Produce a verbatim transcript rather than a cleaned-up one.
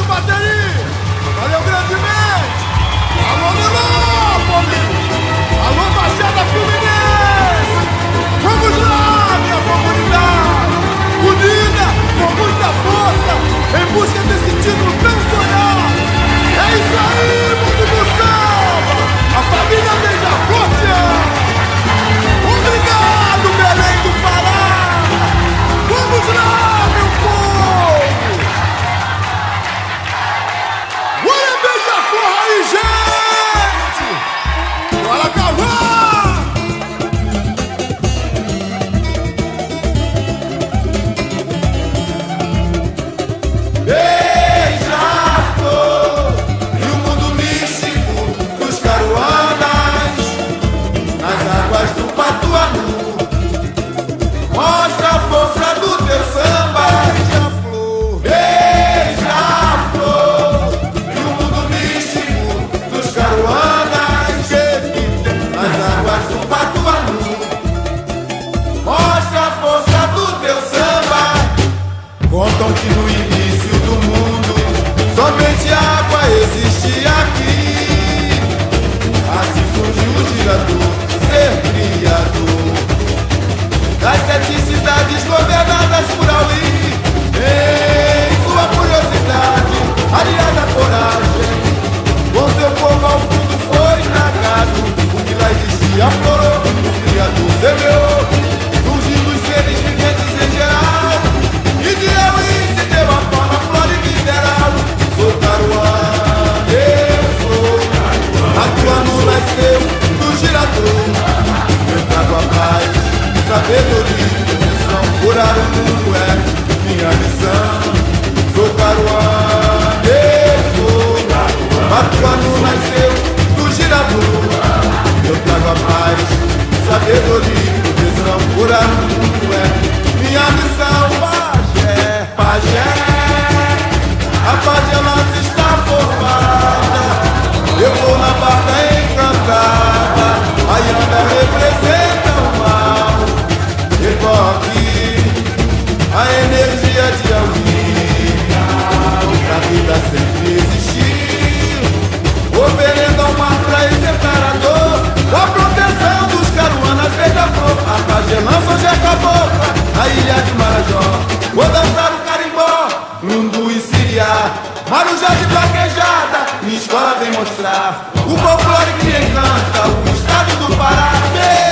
bateria! Valeu grandemente! Alô, Nilópolis! Alô, Baixada Fluminense! Vamos lá, minha comunidade! Unida, com muita força, em busca desse título tão sonhado! É isso aí, mundo do samba! A família Beija-Flor te ama! Obrigado, Belém do Pará! Vamos lá, meu povo! Olha a Beija-Flor aí, gente! Bora cavar! Beija-Flor e o mundo místico dos Caruanas, nas águas do Patuanu, mostra a força do teu samba. Beija-Flor, beija-flor, e o mundo místico dos Caruanas, nas águas do Patuanu, mostra a força do teu samba. Contam que no início do mundo somente água existia aqui. Assim surgiu o girador, ser criador das sete cidades governadas por Auí. Em sua curiosidade, aliada à coragem, com seu povo ao fundo foi tragado. O que lá existia aflorou, o criador semeou, surgindo os seres viventes em geral. E de Auí se deu a forma flora e mineral. Sou Caruá, eu sou Patuanu, nasceu do girador. Eu trago a paz, sabedoria e proteção. Curar o mundo é minha missão. Sou Caruá, eu sou Patuanu, nasceu do girador. Eu trago a paz, sabedoria e proteção. Curar o mundo é minha missão. Pajé, pajé, a pagelância está formada. Eu vou na barca encantada. A Ianda representa o mal. Evoque a energia de Auí, pra vida sempre existir, oferenda ao mar pra isentar a dor, a proteção dos Caruanas, Beija-Flor. A pagelância hoje acabou, a ilha de Marajó, vou dançar o carimbó, lundu e siriá, marujá de vaquejada, minha escola vem mostrar o folclore que encanta o estado do Pará.